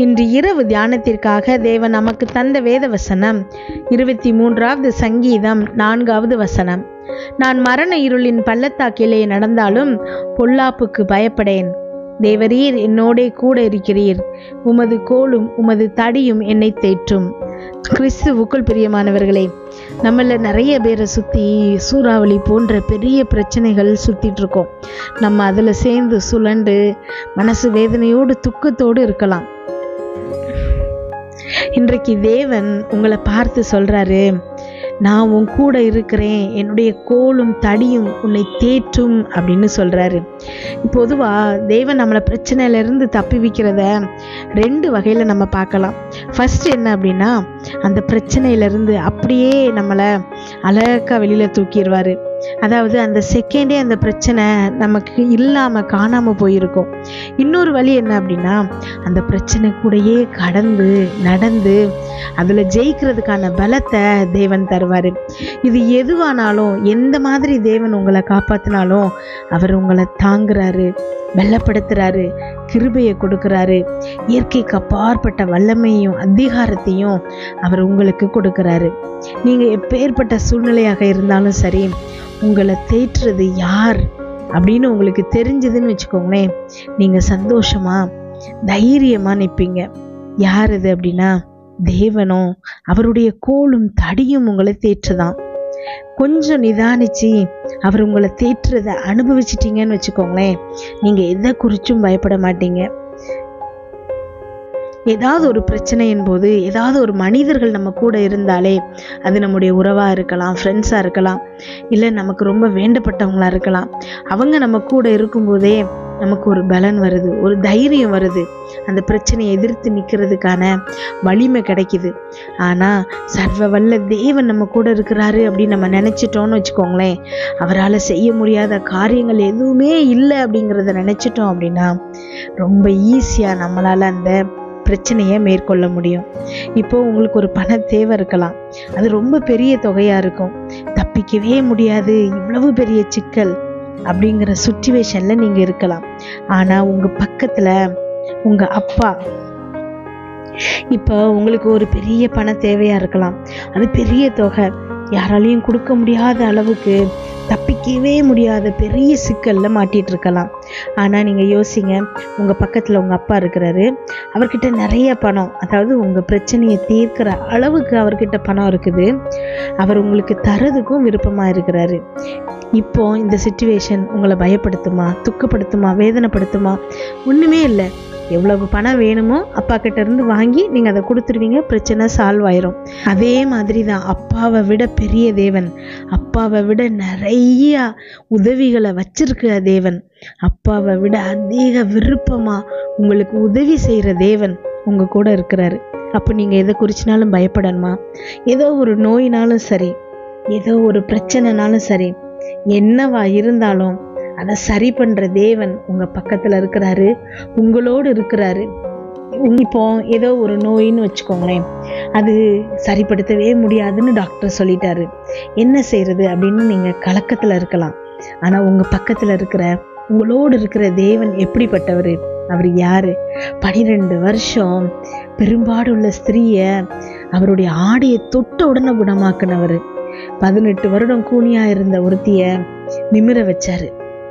இன்று இரவு தியானத்திற்காக தேவன் நமக்கு தந்த வேத வசனம் 23வது சங்கீதம் 4வது வசனம். நான் மரண இருளின் பள்ளத்தாக்கிலே நடந்தாலும் பொல்லாப்புக்கு பயப்படேன். தேவரீர் என்னோடே கூட இருக்கிறீர். உமது கோலும் உமது தடியும் என்னை தேற்றும். கிறிஸ்துவுக்குள் பிரியமானவர்களே, நம்மள நிறைய பேரை சுற்றி சூறாவளி போன்ற பெரிய பிரச்சனைகள் சுற்றிட்டு இருக்கோம். நம்ம அதில் சேர்ந்து சுழண்டு மனசு வேதனையோடு துக்கத்தோடு இருக்கலாம். இன்றைக்கு தேவன் உங்களை பார்த்து சொல்றாரு, நான் உன் கூட இருக்கிறேன், என்னுடைய கோலும் தடியும் உன்னை தேற்றும் அப்படின்னு சொல்றாரு. பொதுவா தேவன் நம்மளை பிரச்சனையிலிருந்து தப்பி வைக்கிறத 2 வகையில நம்ம பார்க்கலாம். ஃபர்ஸ்ட் என்ன அப்படின்னா, அந்த பிரச்சனையிலிருந்து அப்படியே நம்மளை அழகா வெளியில தூக்கிடுவாரு. அதாவது அந்த செகண்டே அந்த பிரச்சனை நமக்கு இல்லாம காணாம போயிருக்கும். இன்னொரு வழி என்ன அப்படின்னா, அந்த பிரச்சனை கூடயே கடந்து நடந்து அதுல ஜெயிக்கிறதுக்கான பலத்தை தேவன் தருவாரு. இது எதுவானாலும், எந்த மாதிரி தேவன் உங்களை காப்பாத்தினாலும் அவர் உங்களை தாங்குறாரு, வெள்ளப்படுத்துறாரு, கிருபையை கொடுக்கிறாரு. இயற்கைக்கு அப்பாற்பட்ட வல்லமையும் அதிகாரத்தையும் அவர் உங்களுக்கு கொடுக்கிறாரு. நீங்க எப்பேற்பட்ட சூழ்நிலையாக இருந்தாலும் சரி, உங்களை தேற்றுறது யார் அப்படின்னு உங்களுக்கு தெரிஞ்சதுன்னு வச்சுக்கோங்களேன், நீங்க சந்தோஷமா தைரியமா நிற்பீங்க. யார் அது அப்படின்னா, தேவனும் அவருடைய கோலும் தடியும் உங்களை தேற்றுதான். கொஞ்சம் நிதானிச்சு அவர் உங்களை தேற்றுறதை அனுபவிச்சிட்டீங்கன்னு வச்சுக்கோங்களேன், நீங்க எதை குறிச்சும் பயப்பட மாட்டீங்க. ஏதாவது ஒரு பிரச்சனையின் போது ஏதாவது ஒரு மனிதர்கள் நம்ம கூட இருந்தாலே, அது நம்முடைய உறவாக இருக்கலாம், ஃப்ரெண்ட்ஸாக இருக்கலாம், இல்லை நமக்கு ரொம்ப வேண்டப்பட்டவங்களா இருக்கலாம். அவங்க நம்ம கூட இருக்கும்போதே நமக்கு ஒரு பலன் வருது, ஒரு தைரியம் வருது, அந்த பிரச்சனையை எதிர்த்து நிற்கிறதுக்கான வலிமை கிடைக்குது. ஆனால் சர்வ வல்ல தேவன் நம்ம கூட இருக்கிறாரு அப்படின்னு நம்ம நினச்சிட்டோன்னு வச்சுக்கோங்களேன், அவரால் செய்ய முடியாத காரியங்கள் எதுவுமே இல்லை அப்படிங்கிறத நினச்சிட்டோம் அப்படின்னா ரொம்ப ஈஸியாக நம்மளால் அந்த பிரச்சனையை மேற்கொள்ள முடியும். இப்போ உங்களுக்கு ஒரு பண தேவை இருக்கலாம், அது ரொம்ப பெரிய தொகையா இருக்கும், தப்பிக்கவே முடியாது, இவ்வளவு பெரிய சிக்கல் அப்படிங்கிற சுச்சுவேஷன்ல நீங்க இருக்கலாம். ஆனா உங்க பக்கத்துல உங்க அப்பா, இப்போ உங்களுக்கு ஒரு பெரிய பண தேவையா இருக்கலாம், அது பெரிய தொகை, யாராலையும் கொடுக்க முடியாத அளவுக்கு, தப்பிக்கவே முடியாத பெரிய சிக்கல்ல மாட்டிட்டு இருக்கலாம். ஆனா நீங்க யோசிங்க, உங்க பக்கத்துல உங்க அப்பா இருக்கிறாரு, அவர்கிட்ட நிறைய பணம், அதாவது உங்க பிரச்சனையை தீர்க்கிற அளவுக்கு அவர்கிட்ட பணம் இருக்குது, அவர் உங்களுக்கு தரதுக்கும் விருப்பமா இருக்கிறாரு. இப்போ இந்த சிச்சுவேஷன் உங்களை பயப்படுத்துமா, துக்கப்படுத்துமா, வேதனைப்படுத்துமா? ஒண்ணுமே இல்லை. எவ்வளவு பணம் வேணுமோ அப்பா கிட்ட இருந்து வாங்கி நீங்க அதை கொடுத்துருவீங்க, பிரச்சனை சால்வ் ஆயிரும். அதே மாதிரி தான் அப்பாவை விட பெரிய தேவன், அப்பாவை விட நிறைய உதவிகளை வச்சிருக்கிற தேவன், அப்பாவை விட அதிக விருப்பமா உங்களுக்கு உதவி செய்யற தேவன் உங்க கூட இருக்கிறாரு. அப்போ நீங்க எதை குறிச்சினாலும் பயப்படணுமா? ஏதோ ஒரு நோயினாலும் சரி, ஏதோ ஒரு பிரச்சனைனாலும் சரி, என்னவா இருந்தாலும் அதை சரி பண்ற தேவன் உங்க பக்கத்துல இருக்கிறாரு, உங்களோடு இருக்கிறாரு. இப்போ ஏதோ ஒரு நோயின்னு வச்சுக்கோங்களேன், அது சரிப்படுத்தவே முடியாதுன்னு டாக்டர் சொல்லிட்டாரு, என்ன செய்யறது அப்படின்னு நீங்க கலக்கத்துல இருக்கலாம். ஆனா உங்க பக்கத்துல இருக்கிற, உங்களோடு இருக்கிற தேவன் எப்படிப்பட்டவர்? அவர் யாரு? 12 வருஷம் பெரும்பாடுள்ள ஸ்திரீய அவருடைய ஆடையை தொட்ட உடனே குணமாக்குனவர். 18 வருடம் கூனியா இருந்த ஒருத்திய நிமிர வச்சாரு.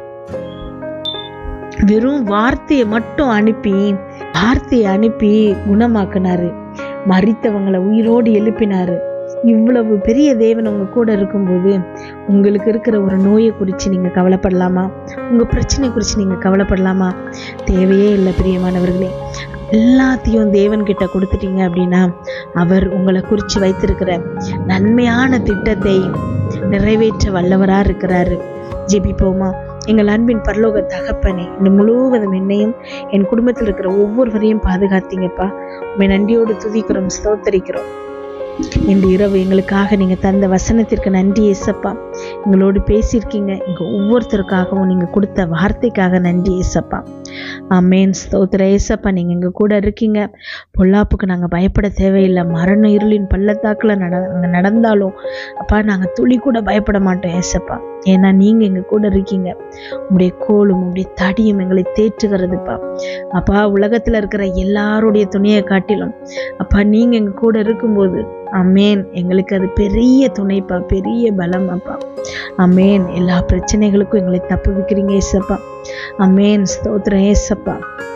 வெறும் வார்த்தையை மட்டும் அனுப்பி குணமாக்குனாரு. மரித்தவங்களை உயிரோடு எழுப்பினாரு. இவ்வளவு பெரிய தேவன் உங்க கூட இருக்கும்போது உங்களுக்கு இருக்கிற ஒரு நோயை குறித்து நீங்க கவலைப்படலாமா? உங்க பிரச்சனை குறித்து நீங்க கவலைப்படலாமா? தேவையே இல்லை பிரியமானவர்களே. எல்லாத்தையும் தேவன் கிட்ட கொடுத்துட்டீங்க அப்படின்னா அவர் உங்களை குறித்து வைத்திருக்கிற நன்மையான திட்டத்தை நிறைவேற்ற வல்லவரா இருக்கிறாரு. ஜெபிப்போமா? எங்கள் அன்பின் பரலோக தகப்பனே, இந்த முழுவதும் என்னையும் என் குடும்பத்தில் இருக்கிற ஒவ்வொருவரையும் பாதுகாத்தீங்கப்பா. உண்மை நன்றியோடு துதிக்கிறோம், ஸ்தோத்தரிக்கிறோம். இன்று இரவு எங்களுக்காக நீங்க தந்த வசனத்திற்கு நன்றி ஏசப்பா. எங்களோடு பேசியிருக்கீங்க, எங்க ஒவ்வொருத்தருக்காகவும் நீங்க கொடுத்த வார்த்தைக்காக நன்றி ஏசப்பா. ஆமேன். ஸ்தோத்திர ஏசப்பா, நீங்கள் எங்கள் கூட இருக்கீங்க. பொல்லாப்புக்கு நாங்கள் பயப்பட தேவையில்லை. மரண இருளின் பள்ளத்தாக்கில் நாங்கள் நடந்தாலும் அப்பா நாங்கள் துளி கூட பயப்பட மாட்டோம் ஏசப்பா. ஏன்னா நீங்கள் எங்கள் கூட இருக்கீங்க. உங்களுடைய கோலும் உங்களுடைய தடியும் எங்களை தேற்றுகிறதுப்பா. அப்பா உலகத்தில் இருக்கிற எல்லாருடைய துணையை காட்டிலும் அப்பா நீங்கள் எங்கள் கூட இருக்கும்போது அமேன் எங்களுக்கு அது பெரிய துணைப்பா, பெரிய பலம் அப்பா. அமேன். எல்லா பிரச்சனைகளுக்கும் எங்களை தப்பு வைக்கிறீங்க ஏசப்பா. அமேன். ஸ்தோத்திரம் ஏசப்பா.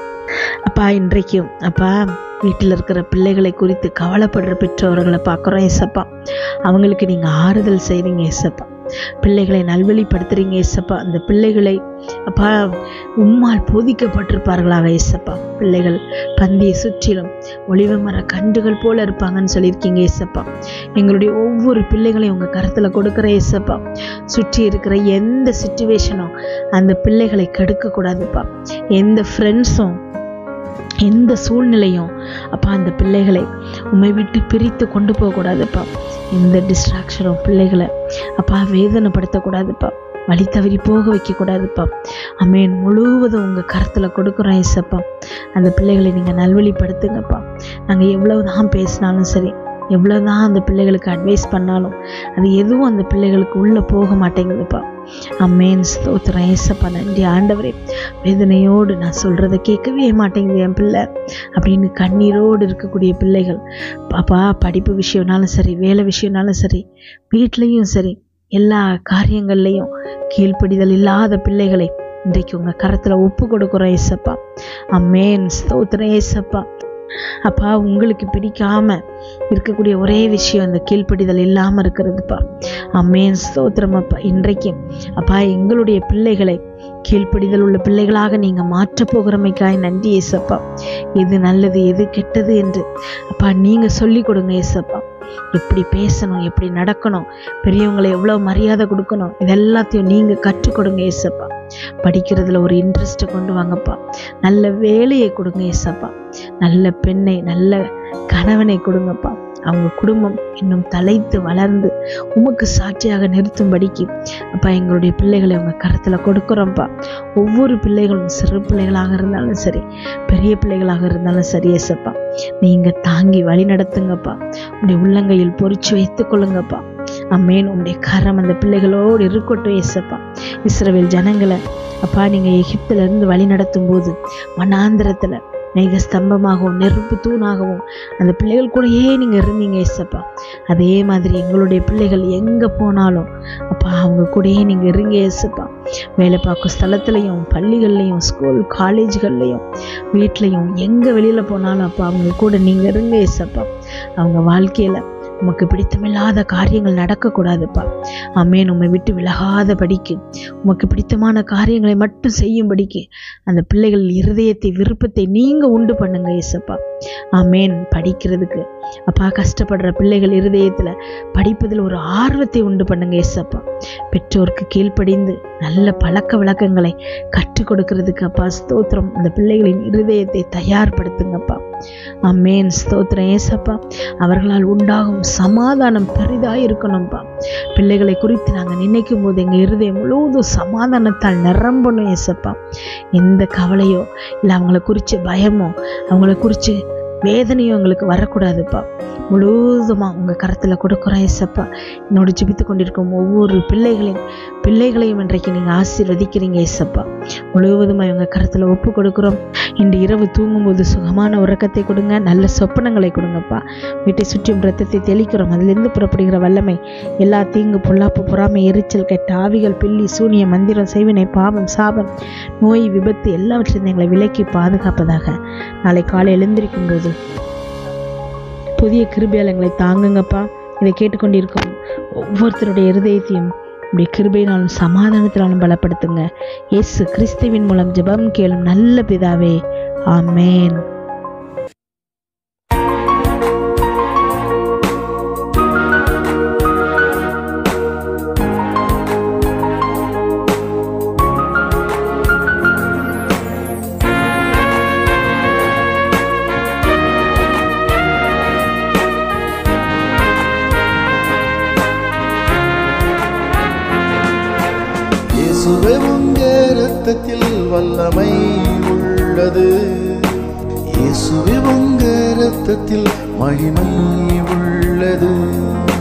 அப்பா இன்றைக்கும் அப்பா வீட்டில் இருக்கிற பிள்ளைகளை குறித்து கவலைப்படுற பெற்றோர்களை பார்க்குறோம் ஏசப்பா. அவங்களுக்கு நீங்கள் ஆறுதல் செய்கிறீங்க ஏசப்பா. பிள்ளைகளை நல்வழிப்படுத்துறீங்க ஏசப்பா. அந்த பிள்ளைகளை அப்பா உம்மால் போதிக்கப்பட்டிருப்பார்களாக ஏசப்பா. பிள்ளைகள் பந்தியை சுற்றிலும் ஒளிவ மர கண்டுகள் போல இருப்பாங்கன்னு சொல்லியிருக்கீங்க ஏசப்பா. எங்களுடைய ஒவ்வொரு பிள்ளைகளையும் உங்கள் கருத்தில் கொடுக்குற ஏசப்பா. சுற்றி இருக்கிற எந்த சிச்சுவேஷனும் அந்த பிள்ளைகளை கெடுக்கக்கூடாதுப்பா. எந்த ஃப்ரெண்ட்ஸும் எந்த சூழ்நிலையும் அப்பா அந்த பிள்ளைகளை உம்மை விட்டு பிரித்து கொண்டு போகக்கூடாதுப்பா. எந்த டிஸ்ட்ராக்ஷனும் பிள்ளைகளை அப்பா வேதனைப்படுத்தக்கூடாதுப்பா. வழி தவறி போக வைக்கக்கூடாதுப்பா. அமேன். முழுவதும் உங்கள் கருத்தில் கொடுக்குறோம் ஏசப்பா. அந்த பிள்ளைகளை நீங்கள் நல்வழிப்படுத்துங்கப்பா. நாங்கள் எவ்வளவுதான் பேசினாலும் சரி, எவ்வளோதான் அந்த பிள்ளைகளுக்கு அட்வைஸ் பண்ணாலும் அது எதுவும் அந்த பிள்ளைகளுக்கு உள்ளே போக மாட்டேங்குதுப்பா. அமேன். ஸ்தோத்திரம் ஏசப்பா. நன்றி ஆண்டவரே. வேதனையோடு நான் சொல்கிறத கேட்கவே மாட்டேங்குது என் பிள்ளை அப்படின்னு கண்ணீரோடு இருக்கக்கூடிய பிள்ளைகள் பாப்பா, படிப்பு விஷயம்னாலும் சரி, வேலை விஷயம்னாலும் சரி, வீட்லேயும் சரி, எல்லா காரியங்கள்லையும் கீழ்ப்படிதல் இல்லாத பிள்ளைகளை இன்றைக்கு உங்கள் கரத்தில் ஒப்பு கொடுக்குறோம் ஏசப்பா. அமேன். ஸ்தோத்திரம் ஏசப்பா. அப்பா உங்களுக்கு பிடிக்காம இருக்கக்கூடிய ஒரே விஷயம் அந்த கீழ்ப்படிதல் இல்லாமல் இருக்கிறதுப்பா. அமேன். ஸ்தோத்திரம் அப்பா. இன்றைக்கு அப்பா எங்களுடைய பிள்ளைகளை கீழ்ப்படிதல் உள்ள பிள்ளைகளாக நீங்கள் மாற்றப் போகிறமைக்காய் நன்றி ஏசப்பா. எது நல்லது எது கெட்டது என்று அப்பா நீங்கள் சொல்லி கொடுங்க ஏசப்பா. எப்படி பேசணும், எப்படி நடக்கணும், பெரியவங்களை எவ்வளோ மரியாதை கொடுக்கணும், இதெல்லாத்தையும் நீங்கள் கற்றுக் கொடுங்க ஏசப்பா. படிக்கிறதுல ஒரு இன்ட்ரெஸ்ட்டை கொண்டு வாங்கப்பா. நல்ல வேலையை கொடுங்க ஏசப்பா. நல்ல பெண்ணை, நல்ல கணவனை கொடுங்கப்பா. அவங்க குடும்பம் இன்னும் தலைத்து வளர்ந்து உமக்கு சாட்சியாக நிறுத்தும்படிக்கு அப்பா எங்களுடைய பிள்ளைகளை உங்கள் கருத்தில் கொடுக்குறோம்ப்பா. ஒவ்வொரு பிள்ளைகளும் சிறு பிள்ளைகளாக இருந்தாலும் சரி, பெரிய பிள்ளைகளாக இருந்தாலும் சரி ஏசப்பா, நீங்கள் தாங்கி வழி நடத்துங்கப்பா. உங்களுடைய உள்ளங்கையில் பொறிச்சு வைத்துக் கொள்ளுங்கப்பா. அம்மேன். உங்களுடைய கரம் அந்த பிள்ளைகளோடு இருக்கட்டும் ஏசப்பா. இஸ்ரவேல் ஜனங்களை அப்பா நீங்கள் எகிப்திலிருந்து வழி நடத்தும் போது வனாந்திரத்தில் மேக ஸ்தம்பமாகவும் நெருப்பு தூணாகவும் அந்த பிள்ளைகள் கூடயே நீங்கள் இருந்தீங்க ஏசப்பா. அதே மாதிரி எங்களுடைய பிள்ளைகள் எங்கே போனாலும் அப்பா அவங்க கூடயே நீங்கள் இருங்க ஏசப்பா. வேலை பார்க்கும் ஸ்தலத்துலையும், பள்ளிகள்லையும், ஸ்கூல் காலேஜ்கள்லையும், வீட்லையும், எங்கே வெளியில் போனாலும் அப்பா அவங்க கூட நீங்கள் இருங்க ஏசப்பா. அவங்க வாழ்க்கையில் உமக்கு பிடித்தமில்லாத காரியங்கள் நடக்கக்கூடாதுப்பா. அமேன். உம்மை விட்டு விலகாத படிக்கு, உமக்கு பிடித்தமான காரியங்களை மட்டும் செய்யும்படிக்கு அந்த பிள்ளைகள் இருதயத்தை, விருப்பத்தை நீங்கள் உண்டு பண்ணுங்க ஏசப்பா. அமேன். படிக்கிறதுக்கு அப்பா கஷ்டப்படுற பிள்ளைகள் இருதயத்தில் படிப்பதில் ஒரு ஆர்வத்தை உண்டு பண்ணுங்க ஏசப்பா. பெற்றோருக்கு கீழ்ப்படிந்து நல்ல பழக்க வழக்கங்களை கற்றுக் கொடுக்கறதுக்கு அப்பா ஸ்தோத்திரம். அந்த பிள்ளைகளின் இருதயத்தை தயார்படுத்துங்கப்பா. அமேன். ஸ்தோத்திரம் ஏசப்பா. அவர்களால் உண்டாகும் சமாதானம் பெரிதாக இருக்கணும்ப்பா. பிள்ளைகளை குறித்து நாங்கள் நினைக்கும் போது எங்கள் இருதயம் முழுவதும் சமாதானத்தால் நிரம்பணும் ஏசப்பா. எந்த கவலையோ இல்லை அவங்கள குறித்து பயமோ அவங்கள குறித்து வேதனையும் எங்களுக்கு வரக்கூடாதுப்பா. முழுவதுமாக உங்கள் கரத்தில் கொடுக்குறோம் ஏசப்பா. என்னோடு ஜெபித்து கொண்டிருக்கும் ஒவ்வொரு பிள்ளைகளையும் இன்றைக்கு நீங்கள் ஆசீர்வதிக்கிறீங்க ஏசப்பா. முழுவதுமாக உங்கள் கரத்தில் ஒப்பு கொடுக்குறோம். இன்று இரவு தூங்கும்போது சுகமான உறக்கத்தை கொடுங்க, நல்ல சொப்பனங்களை கொடுங்கப்பா. வீட்டை சுற்றியும் இரத்தத்தை தெளிக்கிறோம். அதிலிருந்து புறப்படுகிற வல்லமை எல்லா தீங்கு, பொல்லாப்பு, பொறாமை, எரிச்சல், கெட்ட ஆவிகள், பில்லி, சூனிய, மந்திரம், செய்வினை, பாவம், சாபம், நோய், விபத்து எல்லாவற்றையும் எங்களை விலக்கி பாதுகாப்பதாக. நாளை காலை எழுந்திருக்கும் போது புதிய கிருபையால் எங்களை தாங்குங்கப்பா. இதை கேட்டுக்கொண்டிருக்கும் ஒவ்வொருத்தருடைய இருதயத்தையும் இப்படி கிருபையினாலும் சமாதானத்தினாலும் பலப்படுத்துங்க. இயேசு கிறிஸ்துவின் மூலம் ஜெபம் கேளும் நல்ல பிதாவே. ஆமேன். இயேசுவே உம்முடைய இரத்தத்தில் வல்லமை உள்ளது. இயேசுவே உங்க இரத்தத்தில் மகிமை உள்ளது.